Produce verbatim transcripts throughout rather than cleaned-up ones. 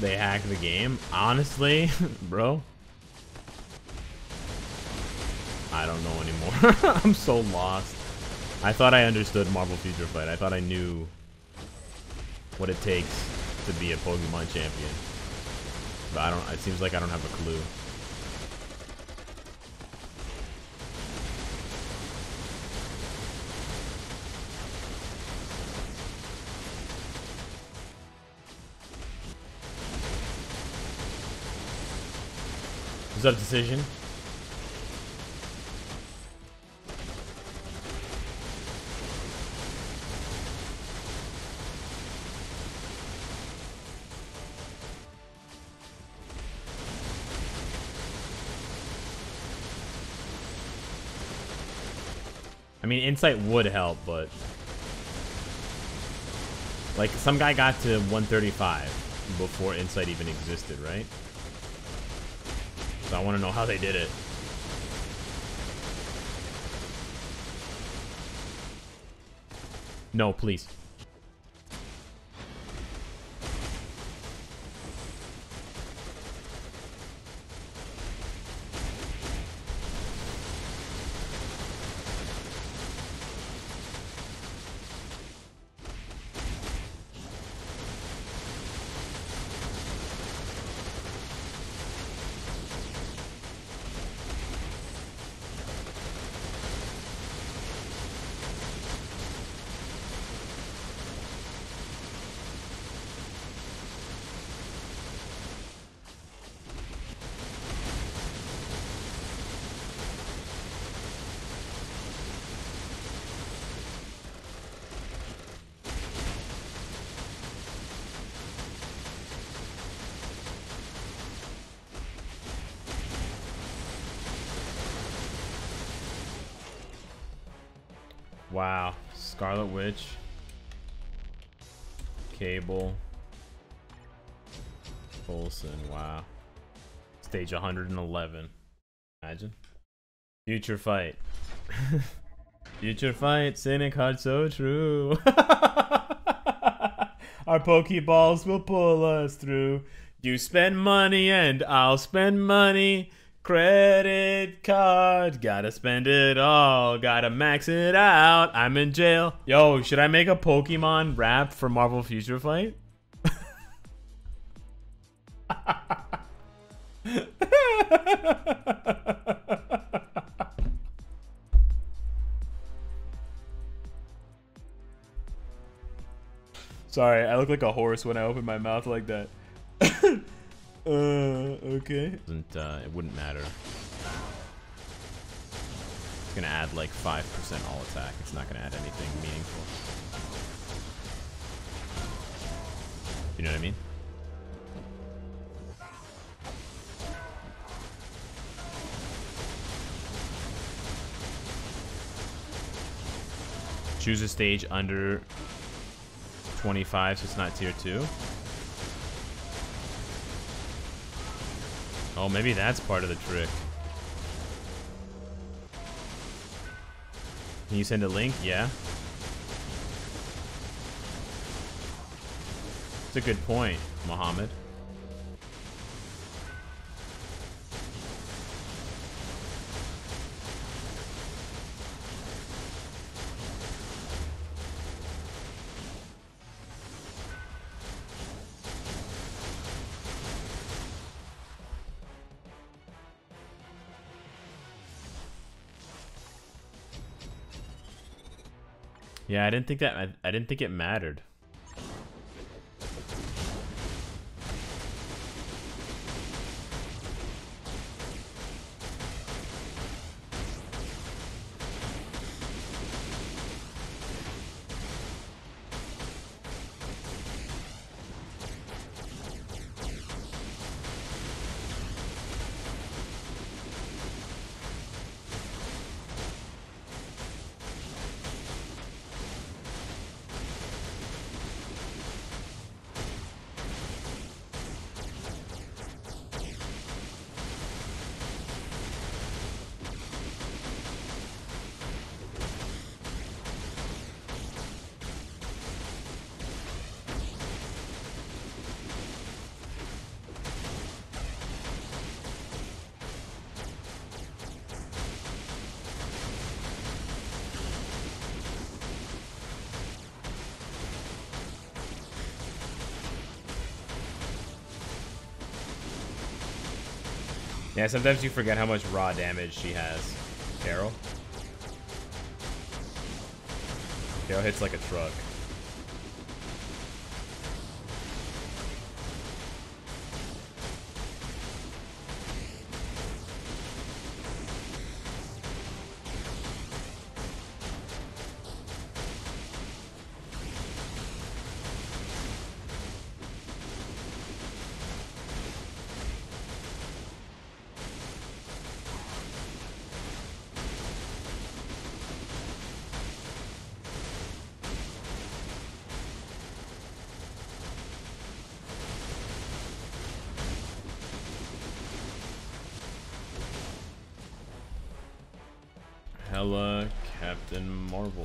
they hacked the game. Honestly, bro, I don't know anymore. I'm so lost. I thought I understood Marvel Future Fight. I thought I knew what it takes to be a Pokemon champion. But I don't, it seems like I don't have a clue. Was that a decision? I mean, Insight would help, but like some guy got to one thirty-five before Insight even existed, right? So I want to know how they did it. No, please. Wow. Scarlet Witch. Cable. Olsen. Wow. Stage one hundred eleven. Imagine. Future Fight. Future Fight. Cynic Heart so true. Our Pokeballs will pull us through. You spend money and I'll spend money. Credit card, gotta spend it all, gotta max it out, I'm in jail. Yo, should I make a Pokemon rap for Marvel Future Fight? Sorry, I look like a horse when I open my mouth like that. Uh, okay. Doesn't, uh, it wouldn't matter. It's gonna add like five percent all attack. It's not gonna add anything meaningful. You know what I mean? Choose a stage under twenty-five so it's not tier two. Oh, maybe that's part of the trick. Can you send a link? Yeah. It's a good point, Mohammed. Yeah, I didn't think that I, I didn't think it mattered. Yeah, sometimes you forget how much raw damage she has. Carol? Carol hits like a truck. Hella Captain Marvel.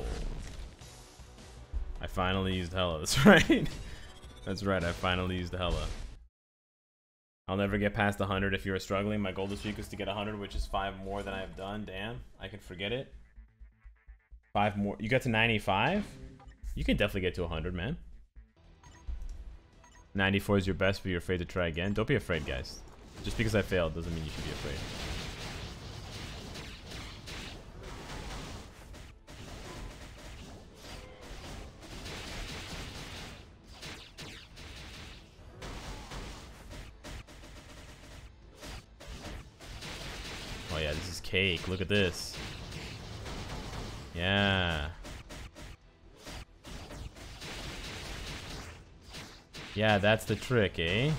I finally used Hella, that's right. That's right, I finally used Hella. I'll never get past one hundred if you're struggling. My goal this week was to get one hundred, which is five more than I've done. Damn, I can forget it. Five more. You got to ninety-five? You can definitely get to one hundred, man. ninety-four is your best, but you're afraid to try again. Don't be afraid, guys. Just because I failed doesn't mean you should be afraid. Oh yeah, this is cake. Look at this. Yeah. Yeah, that's the trick, eh?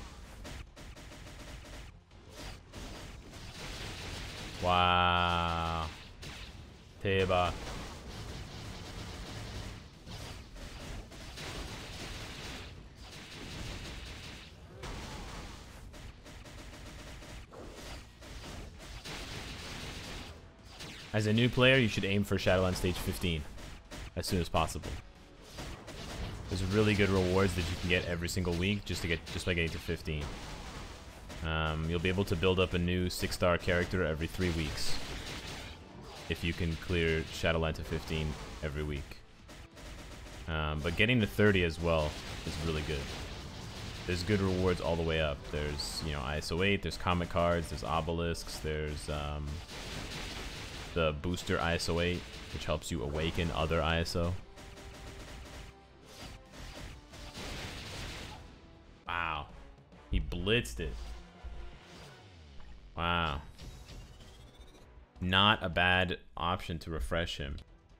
Wow. Teba. As a new player, you should aim for Shadowland Stage fifteen as soon as possible. There's really good rewards that you can get every single week just to get just by getting to fifteen. Um, you'll be able to build up a new six-star character every three weeks if you can clear Shadowland to fifteen every week. Um, but getting to thirty as well is really good. There's good rewards all the way up. There's, you know, I S O eight, there's comic cards, there's obelisks, there's um, the booster I S O eight, which helps you awaken other I S O. Wow. He blitzed it. Wow. Not a bad option to refresh him.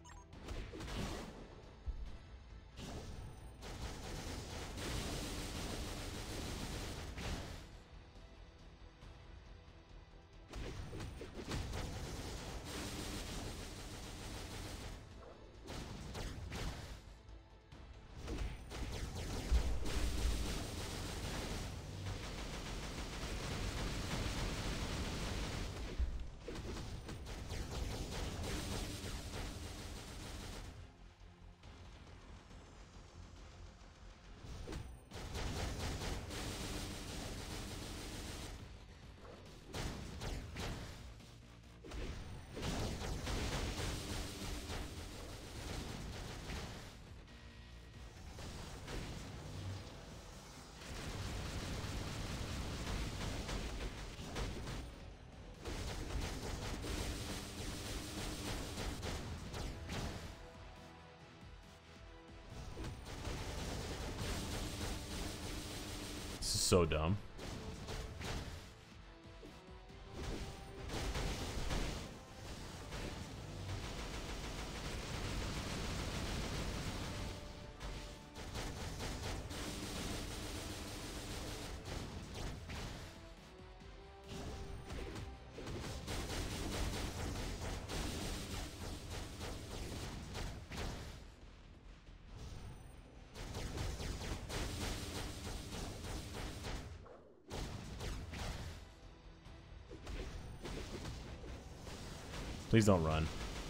So dumb. Please don't run.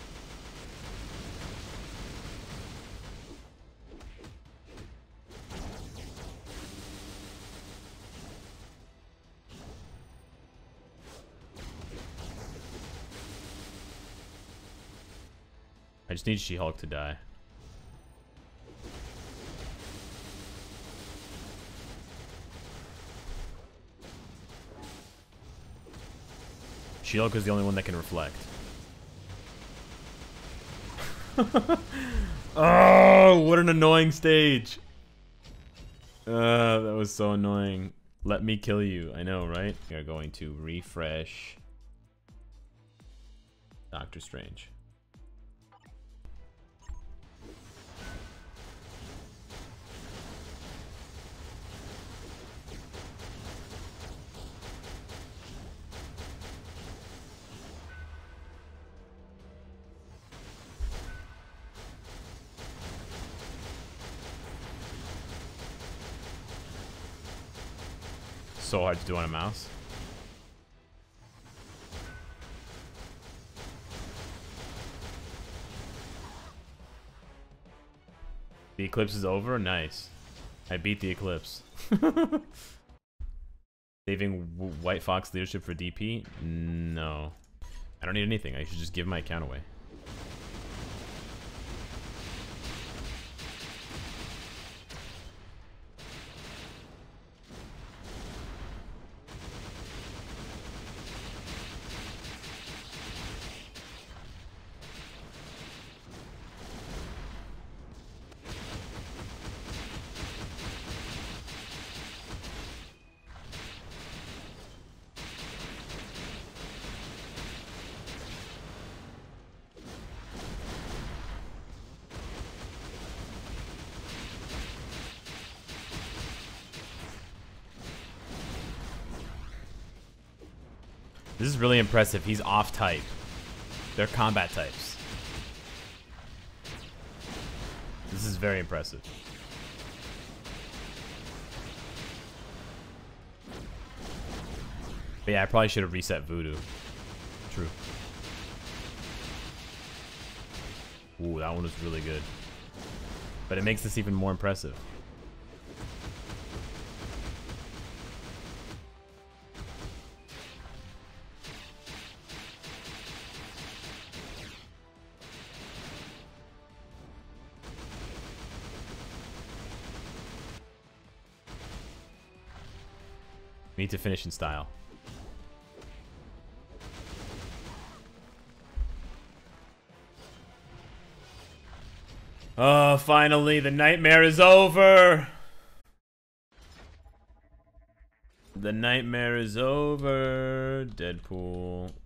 I just need She-Hulk to die. Shioka's the only one that can reflect. Oh, what an annoying stage. Uh, that was so annoying. Let me kill you. I know, right? We are going to refresh Doctor Strange. So hard to do on a mouse. The eclipse is over? Nice. I beat the eclipse. Saving w White Fox leadership for D P? No. I don't need anything. I should just give my account away. This is really impressive. He's off type. They're combat types. This is very impressive. But yeah, I probably should have reset Voodoo. True. Ooh, that one was really good. But it makes this even more impressive. We need to finish in style. Oh, finally, the nightmare is over. The nightmare is over. Deadpool.